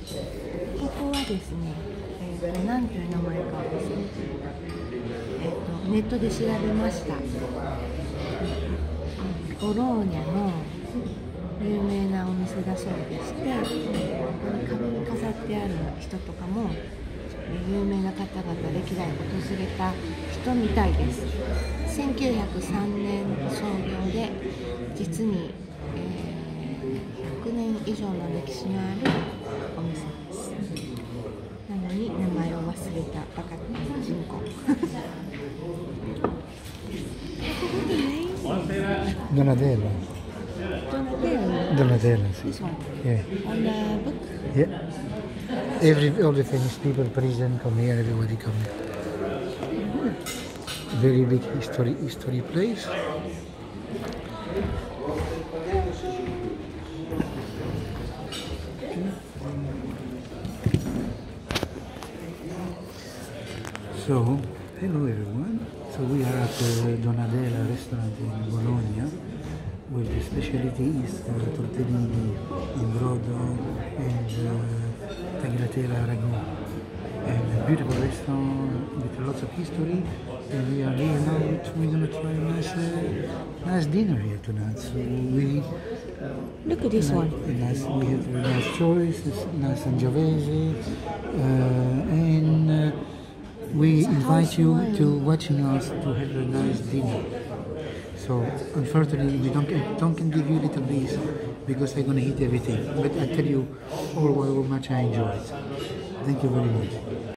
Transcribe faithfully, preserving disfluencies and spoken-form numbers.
ここはですね、えーと、なんていう名前かですね、えーと、ネットで調べました。ボローニャの有名なお店だそうでして、ここに壁に飾ってある人とかも有名な方々、歴代訪れた人みたいです。せんきゅうひゃくさんねん創業で、実に、えー、ひゃくねん以上の歴史のあるお店です。なのに名前を忘れたバカな人口。 Donatella. Donatella? Donatella, sì. This one? Yeah. On the book? Yeah. Every, all the famous people, president come here, everybody come here. Very big history, history place. So, hello everyone. So we are at the Donatella restaurant in Bologna, where the specialty is uh, tortellini in brodo and uh, tagliatella ragu. And a beautiful restaurant with lots of history. And we are here now. We're gonna try a nice, uh, nice dinner here tonight. So we Look at this uh, one. a nice, we have a nice choice, it's nice Sangiovese, uh, and. Uh, We invite you to watching us to have a nice dinner. So unfortunately we don't don't can give you little piece because I'm gonna eat everything. But I tell you all how much I enjoy it. Thank you very much.